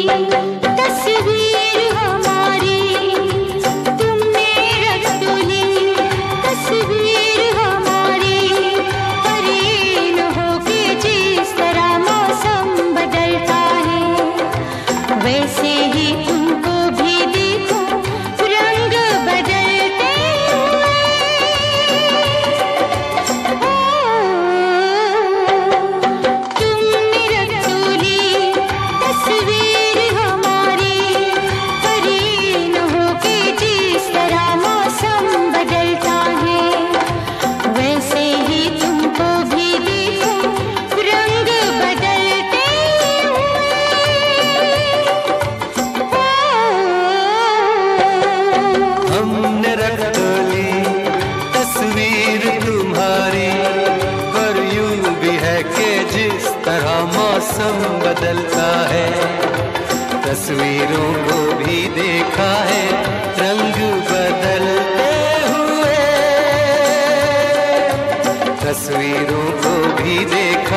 तस्वीर हमारी तुमने रख तो ली, तस्वीर हमारी हरीन होके जिस तरह मौसम बदलता है, वैसे ही तुमको भी देखो रंग बदलते हुए। तुमने रख तो ली तस्वीर हमारी हरीन होके जिस तरह मौसम बदलता है, वैसे ही तुमको भी देखो रंग बदलते हमने रख तो ली तस्वीर तुम्हारी, पर यूं भी है कि जिस तरह मौसम बदलता है, तस्वीरों को भी देखा है रंग बदलते हुए, तस्वीरों को भी देखा